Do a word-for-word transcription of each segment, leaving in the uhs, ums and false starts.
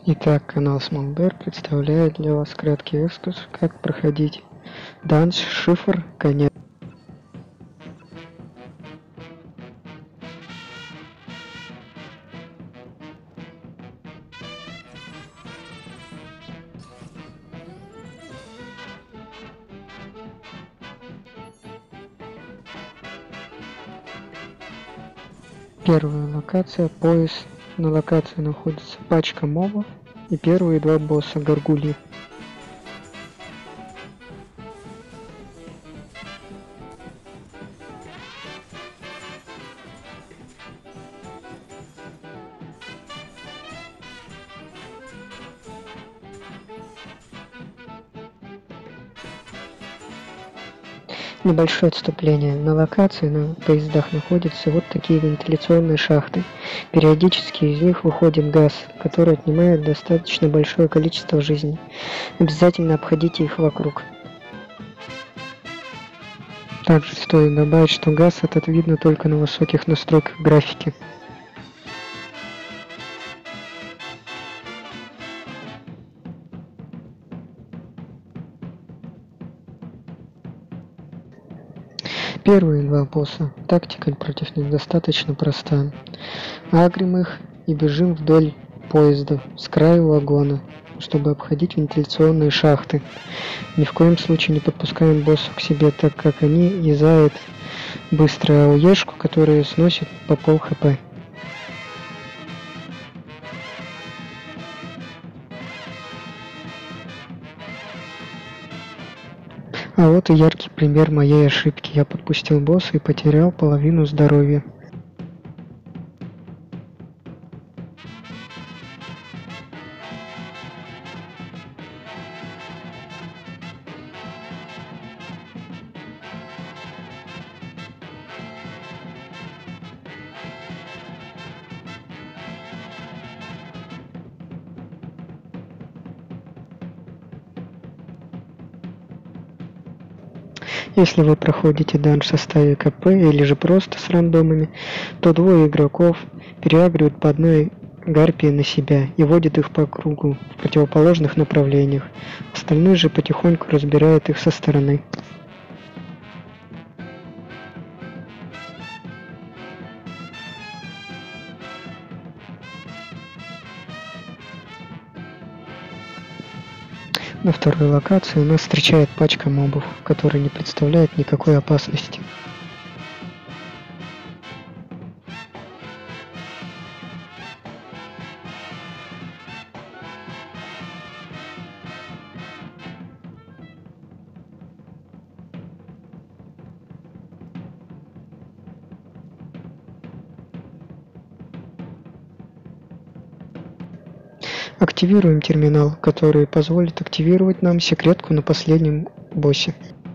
Итак, канал Smallbear представляет для вас краткий экскурс, как проходить данж шифр конец. Первая локация — пояс. На локации находится пачка мобов и первые два босса — горгульи. Небольшое отступление. На локации на поездах находятся вот такие вентиляционные шахты. Периодически из них выходит газ, который отнимает достаточно большое количество жизни. Обязательно обходите их вокруг. Также стоит добавить, что газ этот видно только на высоких настройках графики. Первые два босса. Тактика против них достаточно проста. Агрим их и бежим вдоль поезда, с краю вагона, чтобы обходить вентиляционные шахты. Ни в коем случае не подпускаем боссов к себе, так как они юзают быструю АОЕшку, которая сносит по пол хп. А вот и яркий пример моей ошибки. Я подпустил босса и потерял половину здоровья. Если вы проходите данж в составе КП или же просто с рандомами, то двое игроков переагривают по одной гарпии на себя и водят их по кругу в противоположных направлениях. Остальные же потихоньку разбирают их со стороны. На второй локации нас встречает пачка мобов, которые не представляют никакой опасности. Активируем терминал, который позволит активировать нам секретку на последнем боссе.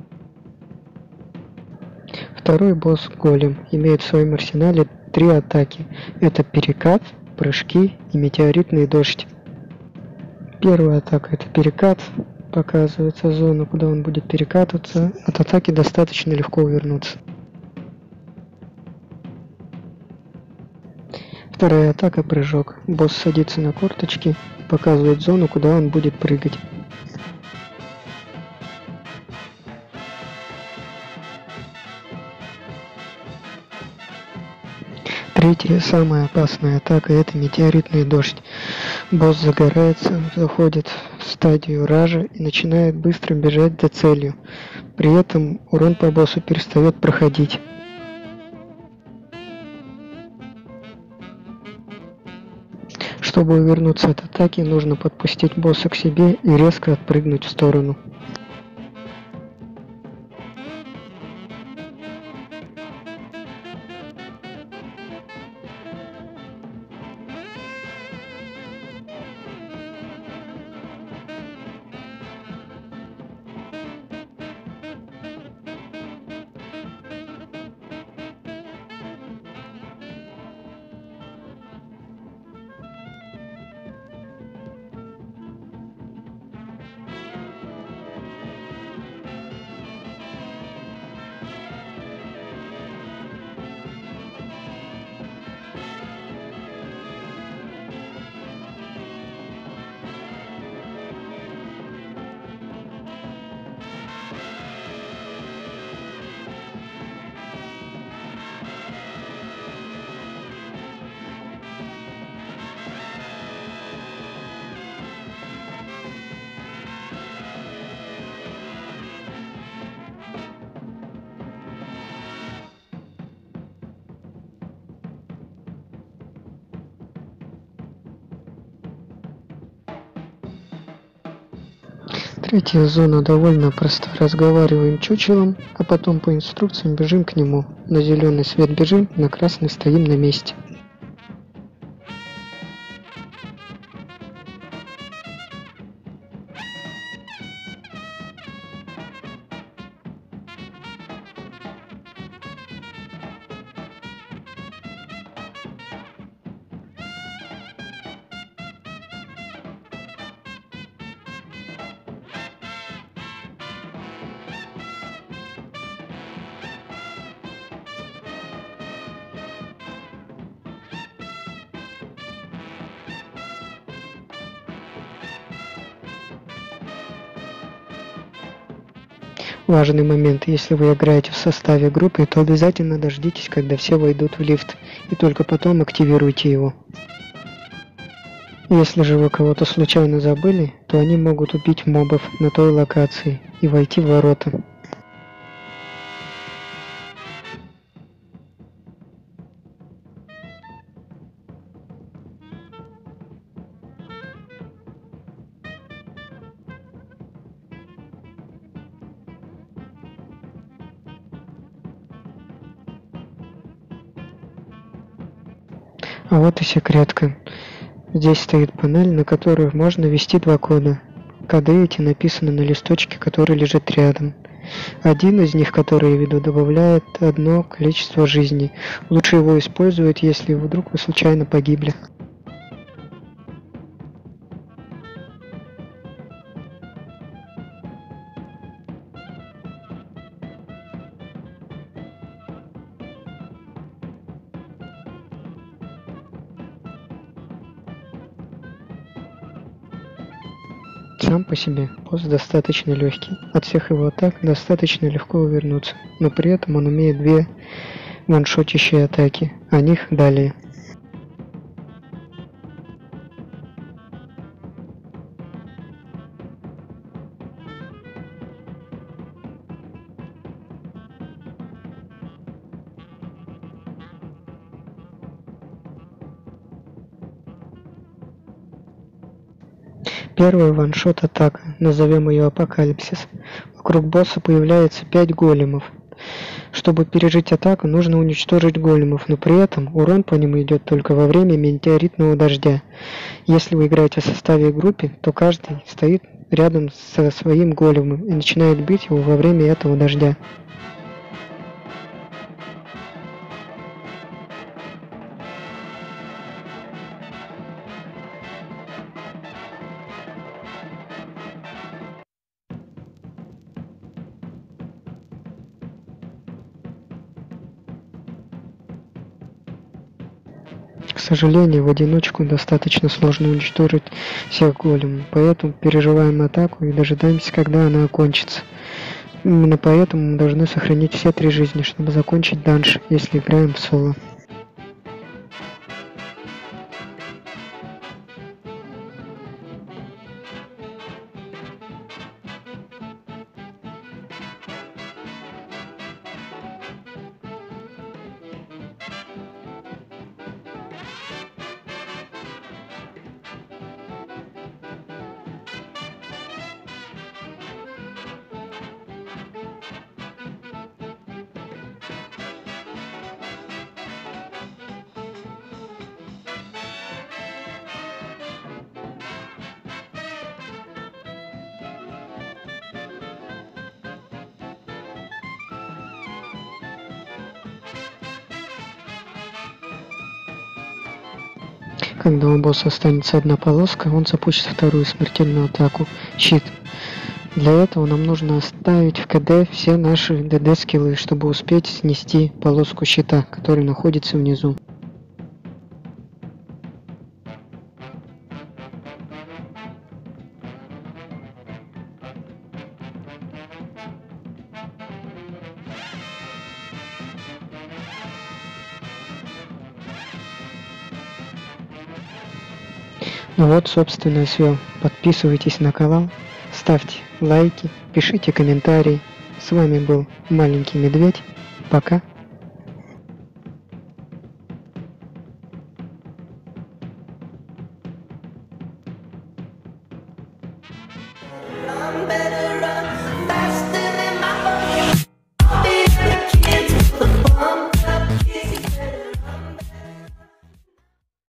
Второй босс Голем имеет в своем арсенале три атаки. Это перекат, прыжки и метеоритный дождь. Первая атака — это перекат. Показывается зона, куда он будет перекатываться. От атаки достаточно легко увернуться. Вторая атака — прыжок. Босс садится на корточки, показывает зону, куда он будет прыгать. Третья, самая опасная атака — это метеоритный дождь. Босс загорается, заходит в стадию ража и начинает быстро бежать за целью. При этом урон по боссу перестает проходить. Чтобы увернуться от атаки, нужно подпустить босса к себе и резко отпрыгнуть в сторону. Третья зона довольно проста. Разговариваем чучелом, а потом по инструкциям бежим к нему. На зеленый свет бежим, на красный стоим на месте. Важный момент: если вы играете в составе группы, то обязательно дождитесь, когда все войдут в лифт, и только потом активируйте его. Если же вы кого-то случайно забыли, то они могут убить мобов на той локации и войти в ворота. А вот и секретка. Здесь стоит панель, на которую можно ввести два кода. Коды эти написаны на листочке, который лежит рядом. Один из них, который я веду, добавляет одно количество жизней. Лучше его использовать, если вдруг вы случайно погибли. Сам по себе босс достаточно легкий. От всех его атак достаточно легко увернуться, но при этом он имеет две ваншотящие атаки. О них далее. Первый ваншот атака, назовем ее Апокалипсис. Вокруг босса появляется пять големов. Чтобы пережить атаку, нужно уничтожить големов, но при этом урон по ним идет только во время метеоритного дождя. Если вы играете в составе группы, то каждый стоит рядом со своим големом и начинает бить его во время этого дождя. К сожалению, в одиночку достаточно сложно уничтожить всех големов, поэтому переживаем атаку и дожидаемся, когда она окончится. Именно поэтому мы должны сохранить все три жизни, чтобы закончить данж, если играем в соло. Когда у босса останется одна полоска, он запустит вторую смертельную атаку – щит. Для этого нам нужно оставить в КД все наши ДД скиллы, чтобы успеть снести полоску щита, который находится внизу. Ну вот, собственно, все. Подписывайтесь на канал, ставьте лайки, пишите комментарии. С вами был Маленький Медведь. Пока. Love I'm better